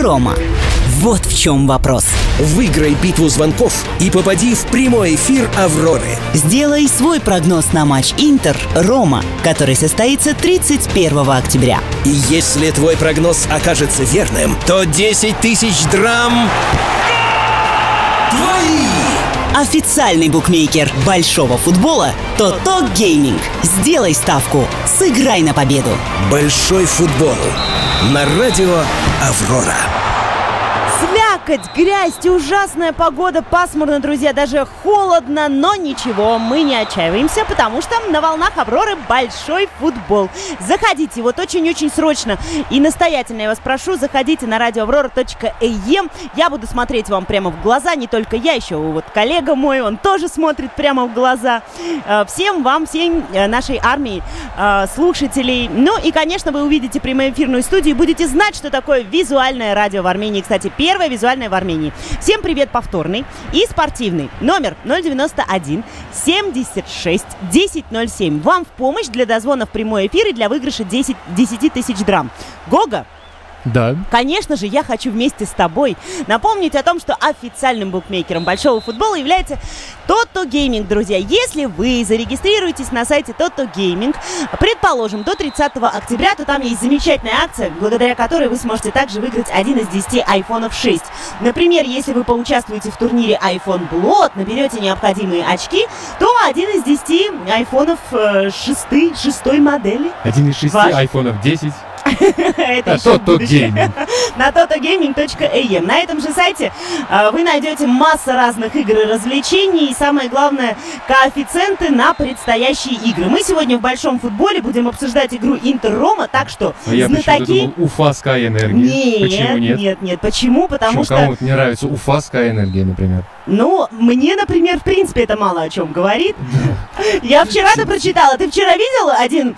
Рома. Вот в чем вопрос. Выиграй битву звонков и попади в прямой эфир «Авроры». Сделай свой прогноз на матч Интер-Рома, который состоится 31 октября. И если твой прогноз окажется верным, то 10 тысяч драм твои! Официальный букмекер большого футбола Тото Гейминг. Сделай ставку, сыграй на победу. Большой футбол на радио «Аврора». Слякоть, грязь и ужасная погода, пасмурно, друзья, даже холодно, но ничего, мы не отчаиваемся, потому что на волнах Авроры большой футбол. Заходите, вот очень-очень срочно и настоятельно я вас прошу, заходите на radioavrora.am, я буду смотреть вам прямо в глаза, не только я, еще вот коллега мой, он тоже смотрит прямо в глаза. Всем вам, всей нашей армии слушателей, ну и, конечно, вы увидите прямоэфирную студию и будете знать, что такое визуальное радио в Армении, кстати, первое визуальное в Армении. Всем привет повторный и спортивный. Номер 091 76 1007. Вам в помощь для дозвона в прямой эфир и для выигрыша 10 тысяч драм. Гога? Да. Конечно же, я хочу вместе с тобой напомнить о том, что официальным букмекером большого футбола является Тото Гейминг, друзья. Если вы зарегистрируетесь на сайте Тото Гейминг, предположим, до 30 октября, то там есть замечательная акция, благодаря которой вы сможете также выиграть один из 10 айфонов 6. Например, если вы поучаствуете в турнире iPhone Blood, наберете необходимые очки, то один из 10 айфонов 6 модели. Один из 6 айфонов 10. Это Тото Гейминг. На totogaming.am. На этом же сайте вы найдете массу разных игр и развлечений. И самое главное, коэффициенты на предстоящие игры. Мы сегодня в большом футболе будем обсуждать игру Интер-Рома, так что я знатоки... думал, Уфа Sky Energy. Почему нет? Нет. Почему? Потому что... Кому-то не нравится Уфа Sky Energy, например. Ну, мне, например, в принципе, это мало о чем говорит. Я вчера-то прочитала. Ты вчера видел один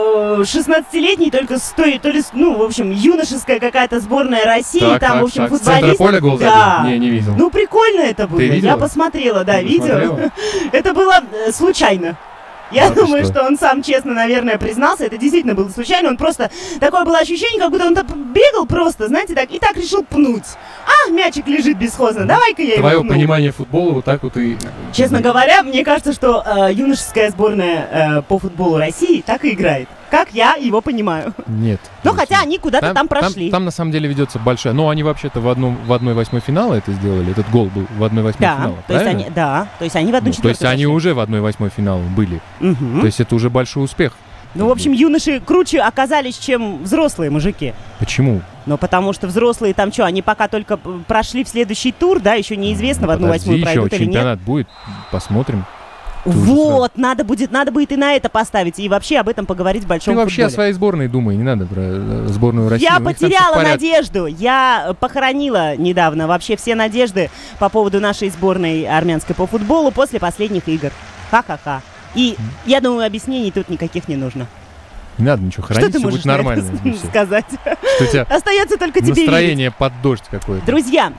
16-летний, только то ли, ну, в общем, юношеская какая-то сборная России, там, в общем, футболист. Центра поля гол забил? Не видел. Ну, прикольно это было. Я посмотрела, да, видео. Это было случайно. Я думаю, что он сам честно, наверное, признался. Это действительно было случайно. Он просто... Такое было ощущение, как будто он бегал просто, знаете, так, и так решил пнуть. Мячик лежит бесхозно. Давай-ка я его Твое пну. Понимание футбола вот так вот и... Честно говоря, мне кажется, что юношеская сборная по футболу России так и играет. Как я его понимаю. Нет. Ну, хотя они куда-то там прошли. Там на самом деле ведется большая... Ну, они вообще-то в 1/8 финала это сделали. Этот гол был в 1/8 финала, правильно? То есть они в 1/4. То есть они уже в 1/8 финала были. То есть это уже большой успех. Ну, в общем, юноши круче оказались, чем взрослые мужики. Почему? Ну, потому что взрослые там что, они пока только прошли в следующий тур, да, еще неизвестно, в 1/8 пройдут или нет. Чемпионат будет, посмотрим. Вот, надо будет и на это поставить, и вообще об этом поговорить в большом футболе. Ты вообще о своей сборной думай, не надо про сборную России. Я потеряла надежду, я похоронила недавно вообще все надежды по поводу нашей сборной армянской по футболу после последних игр. Ха-ха-ха. И я думаю, объяснений тут никаких не нужно. Не надо ничего хранить, все будет нормально. Сказать. Остается только тебе настроение верить. под дождь какое-то. Друзья,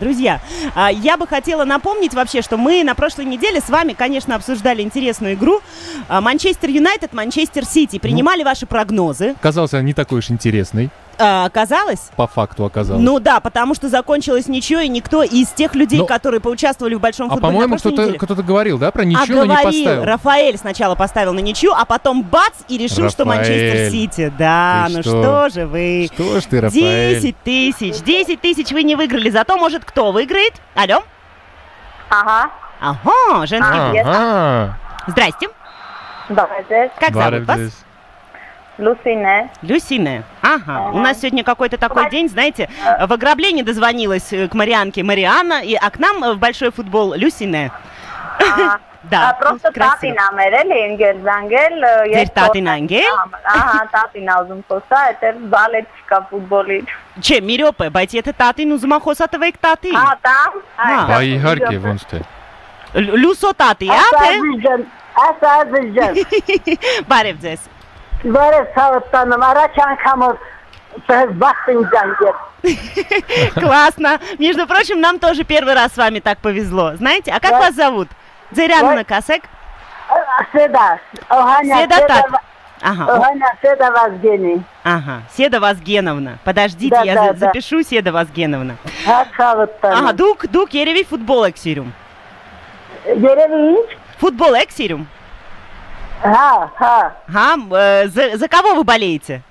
я бы хотела напомнить вообще, что мы на прошлой неделе с вами, конечно, обсуждали интересную игру. Манчестер Юнайтед, Манчестер Сити. Принимали ваши прогнозы. Казалось, она не такой уж интересной. Оказалось? По факту оказалось. Ну да, потому что закончилось ничего, и никто из тех людей, которые поучаствовали в большом футболе по-моему, кто-то говорил, да, про ничью, но не поставил. Рафаэль сначала поставил на ничью, а потом бац, и решил, что Манчестер Сити. Да, ты ну что же вы. Что ж ты, Рафаэль? 10 тысяч вы не выиграли, зато, может, кто выиграет? Алло? Ага, женский привет. Здрасте. Как зовут вас? Люсине. Ага. У нас сегодня какой-то такой день, знаете, в ограблении дозвонилась к Марианке Марианна, а к нам в большой футбол Люсине. Да, просто Татина мерել ինգել զանգել Ձեր տատին անգել? Ահա, տատինա ուզում խոսա, այդտեղ բալետ չկա ֆուտբոլի։ Չէ, մի րոպե, բայց եթե տատին ուզում է խոսա, տվեք տատին։ Տամ։ Բա իհարկե, ոնց թե։ Լուսո տատի, թե։ Ասազիջան։ Բարև ձեզ։ Բարև ցավտանում, առաջ անգամ բախտին զանգել։ Классно. Между прочим, нам тоже первый раз с вами так повезло. Знаете, а как вас зовут? Ձեր անունը կասեք։ Սեդա, Օհանյա, Ага. Ваня Седа Вазгени. Ага, Седа Вазгеновна. Подождите, Да, я да, да. запишу Седа Вазгеновна. Хасаваттан. Ага, дук ереви футбол эксирум. Деревич? Футбол эксирум. Ха. Ага, за кого вы болеете?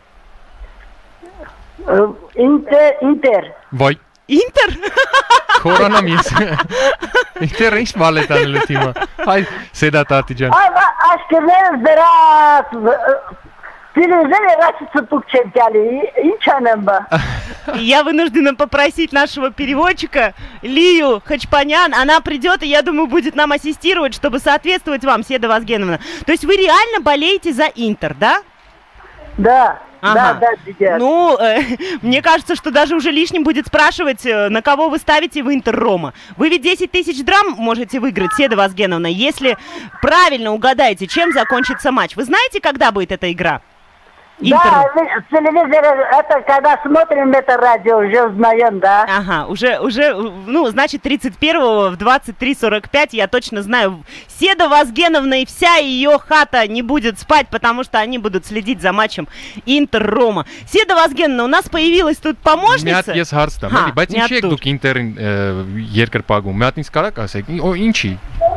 Интер. Vai, Интер? koronamies. Inter is valetanele, Timo. Hai, seda tatijan. Aşkınız biraz televizyon рачится пукченкали. Инчанемба. Я вынуждена попросить нашего переводчика Лию Хачпанян. Она придет и, я думаю, будет нам ассистировать, чтобы соответствовать вам, Седа Вазгеновна. То есть вы реально болеете за Интер, да? Да. Ага. Да, дядя. Ну, мне кажется, что даже уже лишним будет спрашивать, на кого вы ставите в Интер Рома. Вы ведь 10 тысяч драм можете выиграть, Седа Вазгеновна, если правильно угадаете, чем закончится матч. Вы знаете, когда будет эта игра? Да, в телевизоре, это когда смотрим это радио, уже узнаем, да? Ага, уже, ну, значит, 31-го в 23:45, я точно знаю, Седа Вазгеновна и вся ее хата не будет спать, потому что они будут следить за матчем Интер-Рома. Седа Вазгеновна, у нас появилась тут помощница. Meat yes harsta. Meli, բայց ինչի եք դուք Ինտերին երկրպագում։ Մեատնից կարակ ասեք։ Ինչի։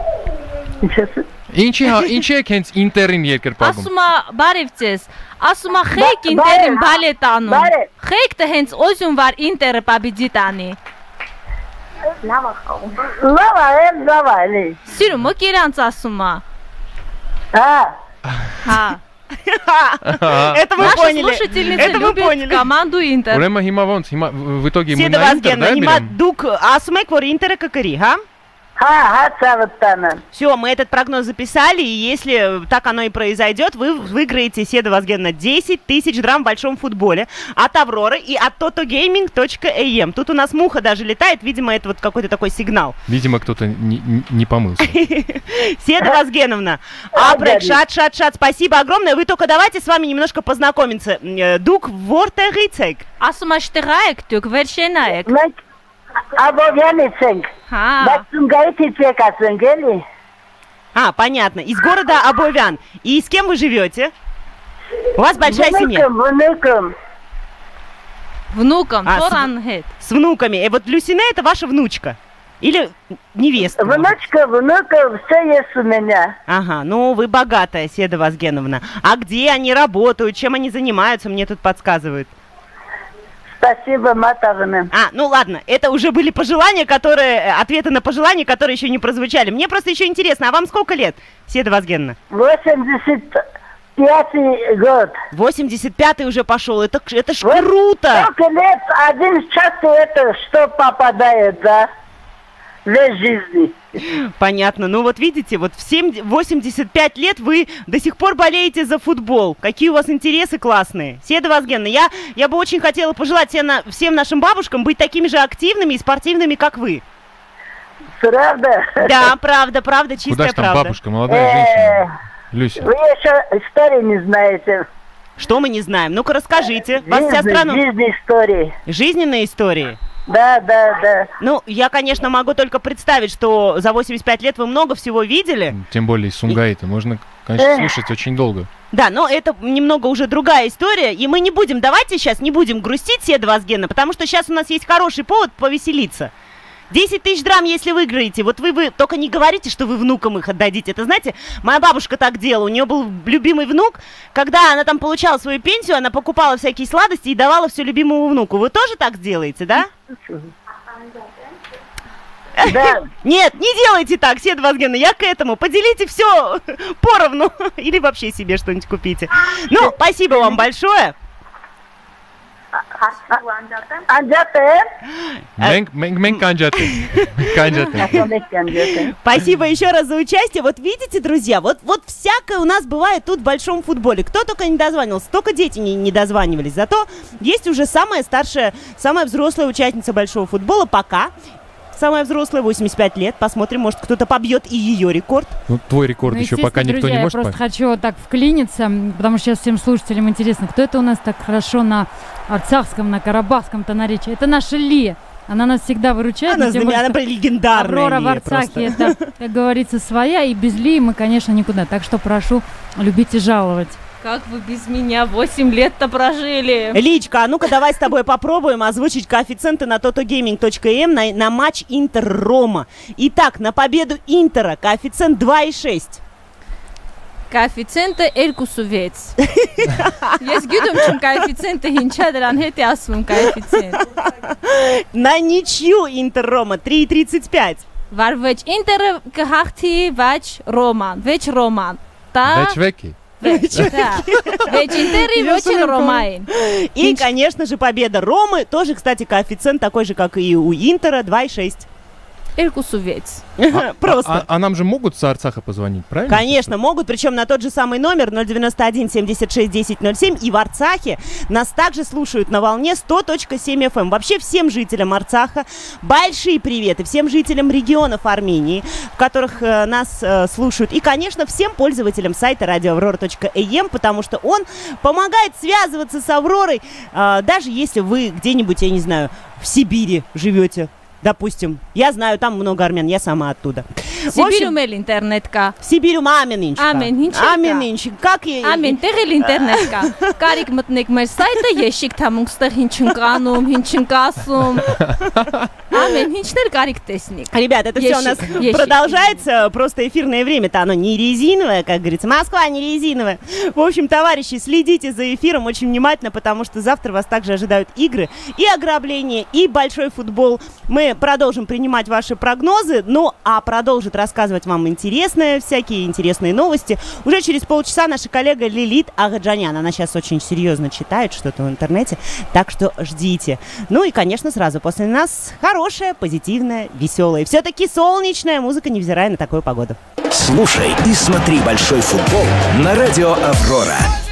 Ինչի եք հենց Ինտերին երկրպագում։ Ասում է, բարև ձեզ, ասում է խեյք Ինտերին բալետ անում։ Խեյքը հենց օզում վար Ինտերը պաբիդի տանի։ Լավա, էլի։ Սիրում եք իրանց ասում է։ Հա։ Это вы Наша поняли. слушательница Это вы любит поняли. команду Интер. Ուրեմն հիմա ոնց, հիմա в итоге мы Седа на Интер, Вазгеновна, да, հիմա берем? դուք ասում եք, որ Ինտերը կկրի, հա? Хасаваттан. Все, мы этот прогноз записали, и если так оно и произойдет, вы выиграете, Седа Вазгеновна, 10 тысяч драм в большом футболе от Авроры и от totogaming.am. Тут у нас муха даже летает, видимо, это вот какой-то такой сигнал. Видимо, кто-то не помылся. Седа Вазгеновна, Апрек, шат, спасибо огромное. Вы только давайте с вами немножко познакомиться. Дук Вортерицек. Ասում է շտեղա եք դուք, վերջենա եք։ Մենք Абովյանից ենք։ Հա։ Բայց Սումգայիցից եկացենք, էլի։ А, понятно. Из города Абовян. И с кем вы живете? У вас большая семья. Внуком. Внуком, А, Торан հետ։ С внуками. И вот Люсине это ваша внучка? Или невеста? Внучка, все есть у меня. Ага, ну вы богатая, Седа Вазгеновна. А где они работают, чем они занимаются, мне тут подсказывают. Спасибо, Матовна. А, ну ладно, это уже были пожелания, ответы на пожелания, которые еще не прозвучали. Мне просто еще интересно, а вам сколько лет, Седа Вазгеновна? 85-й год. 85-й уже пошел, это ж круто! Сколько лет, один час это что попадает, да? Весь жизни. Понятно. Ну вот видите, вот в 85 лет вы до сих пор болеете за футбол. Какие у вас интересы классные. Седа Вазгеновна, я бы очень хотела пожелать всем нашим бабушкам быть такими же активными и спортивными, как вы. Правда? Да, правда, чистая Куда ж там правда. бабушка, молодая женщина? Люся. Вы еще истории не знаете. Что мы не знаем? Ну-ка расскажите. Вас вся страна... Жизнь истории. Жизненные истории. Да. Ну, я, конечно, могу только представить, что за 85 лет вы много всего видели. Тем более из Сумгаита. Можно, конечно, слушать очень долго. Да, но это немного уже другая история, и мы давайте сейчас не будем грустить, Седа Вазгеновна, потому что сейчас у нас есть хороший повод повеселиться. 10 тысяч драм, если выиграете. Вот вы только не говорите, что вы внукам их отдадите. Это, знаете, моя бабушка так делала. У нее был любимый внук. Когда она там получала свою пенсию, она покупала всякие сладости и давала все любимому внуку. Вы тоже так делаете, да? Да. Нет, не делайте так, Седа Вазгеновна, я к этому. Поделите все поровну. Или вообще себе что-нибудь купите. Ну, спасибо вам большое. Մենք կանջատենք։ Спасибо еще раз за участие. Вот видите, друзья, вот всякое у нас бывает тут в большом футболе. Кто только не дозванивался, только дети не дозванивались. Зато есть уже самая старшая, самая взрослая участница большого футбола пока. Самая взрослая, 85 лет. Посмотрим, может, кто-то побьет и ее рекорд. Ну, твой рекорд еще пока никто друзья, не может. Я просто хочу так вклиниться, потому что сейчас всем слушателям интересно, кто это у нас так хорошо на арцахском, на карабахском-то наречии. Это наша Ли. Она нас всегда выручает. Она легендарная. Аврора в Арцахе, это, как говорится, своя. И без Ли мы, конечно, никуда. Так что прошу любить и жаловать. Как вы без меня 8 лет-то прожили? Личка, а ну-ка давай с тобой попробуем озвучить коэффициенты на totogaming.am на матч Интер-Рома. Итак, на победу Интера коэффициент 2,6. Коэффициենты 2.6. Ես գիտեմ չեմ коэффициենты ինչա դրան հետ է ասում коэффициент. На ничью Интер-Рома 3,35. Վար վեճ Ինտերը կհաղթի վեճ Ռոման, վեճ Ռոման. Вечвеки. Վեճ Ինտերի, վեճ Ռոմային. И, конечно же, победа Ромы. Тоже, кстати, коэффициент такой же, как и у Интера, 2,6. 2.6. Просто. А нам же могут с Арцаха позвонить, правильно? Конечно, могут, причем на тот же самый номер 091 76 10 07. И в Арцахе нас также слушают на волне 100.7 FM. Вообще всем жителям Арцаха большие приветы, всем жителям регионов Армении, в которых нас слушают. И, конечно, всем пользователям сайта radioaurora.am, потому что он помогает связываться с Авророй, даже если вы где-нибудь, я не знаю, в Сибири живете. Допустим, я знаю, там много армян, я сама оттуда. Սիբիրում էլ ինտերնետ կա։ Սիբիրում ամեն ինչ կա։ Ամեն ինչ։ Как и ամեն տեղ էլ ինտերնետ կա։ Կարիք մտնեք մեր սայթը, եշիկ թամունք ստեղ ինչ են կանում, ինչ են կասում։ Ամեն ինչն էլ կարիք տեսնեք։ Ребят, это все у нас продолжается, просто эфирное время-то оно не резиновое, как говорится. Москва не резиновая. В общем, товарищи, следите за эфиром очень внимательно, потому что завтра вас также ожидают игры и ограбления, и большой футбол. Мы продолжим принимать ваши прогнозы, ну а продолжит рассказывать вам всякие интересные новости. Уже через полчаса наша коллега Лилит Агаджанян. Она сейчас очень серьезно читает что-то в интернете, так что ждите. Ну и, конечно, сразу после нас хорошая, позитивная, веселая, все-таки солнечная музыка, невзирая на такую погоду. Слушай и смотри большой футбол на радио «Аврора».